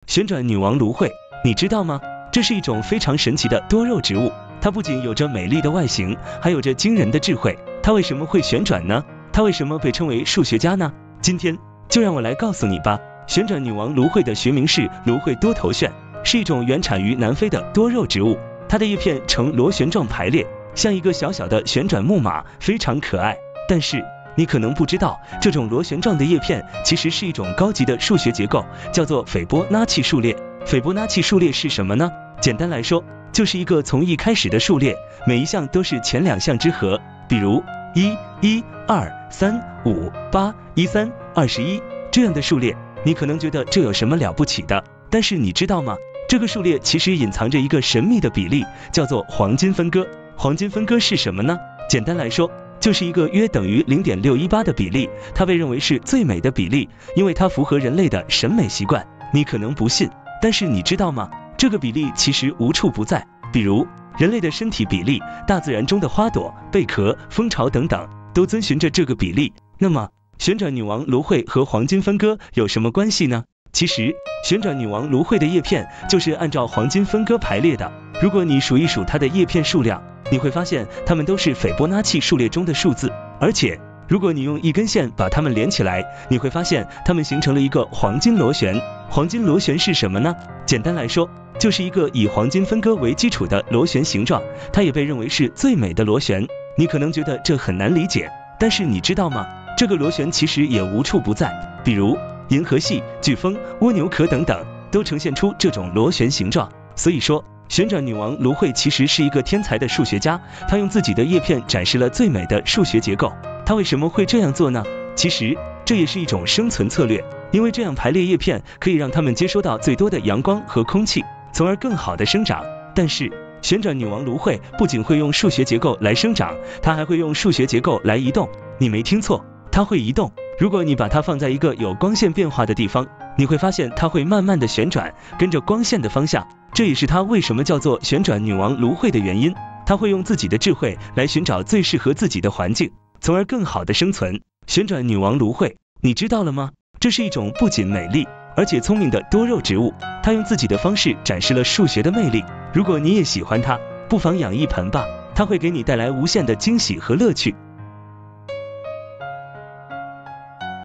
旋转女王芦荟，你知道吗？这是一种非常神奇的多肉植物，它不仅有着美丽的外形，还有着惊人的智慧。它为什么会旋转呢？它为什么被称为数学家呢？今天就让我来告诉你吧。旋转女王芦荟的学名是芦荟多头旋，是一种原产于南非的多肉植物，它的叶片呈螺旋状排列，像一个小小的旋转木马，非常可爱。但是你可能不知道，这种螺旋状的叶片其实是一种高级的数学结构，叫做斐波那契数列。斐波那契数列是什么呢？简单来说，就是一个从1开始的数列，每一项都是前2项之和，比如1、1、2、3、5、8、13、21这样的数列。你可能觉得这有什么了不起的，但是你知道吗？这个数列其实隐藏着一个神秘的比例，叫做黄金分割。黄金分割是什么呢？简单来说，就是一个约等于 0.618 的比例，它被认为是最美的比例，因为它符合人类的审美习惯。你可能不信，但是你知道吗？这个比例其实无处不在，比如人类的身体比例、大自然中的花朵、贝壳、蜂巢等等，都遵循着这个比例。那么旋转女王芦荟和黄金分割有什么关系呢？其实旋转女王芦荟的叶片就是按照黄金分割排列的。如果你数一数它的叶片数量，你会发现它们都是斐波那契数列中的数字，而且如果你用一根线把它们连起来，你会发现它们形成了一个黄金螺旋。黄金螺旋是什么呢？简单来说，就是一个以黄金分割为基础的螺旋形状，它也被认为是最美的螺旋。你可能觉得这很难理解，但是你知道吗？这个螺旋其实也无处不在，比如银河系、飓风、蜗牛壳等等，都呈现出这种螺旋形状。所以说，旋转女王芦荟其实是一个天才的数学家，她用自己的叶片展示了最美的数学结构。她为什么会这样做呢？其实这也是一种生存策略，因为这样排列叶片可以让它们接收到最多的阳光和空气，从而更好的生长。但是旋转女王芦荟不仅会用数学结构来生长，它还会用数学结构来移动。你没听错，它会移动。如果你把它放在一个有光线变化的地方，你会发现它会慢慢的旋转，跟着光线的方向。这也是它为什么叫做旋转女王芦荟的原因。它会用自己的智慧来寻找最适合自己的环境，从而更好的生存。旋转女王芦荟，你知道了吗？这是一种不仅美丽而且聪明的多肉植物，它用自己的方式展示了数学的魅力。如果你也喜欢它，不妨养一盆吧，它会给你带来无限的惊喜和乐趣。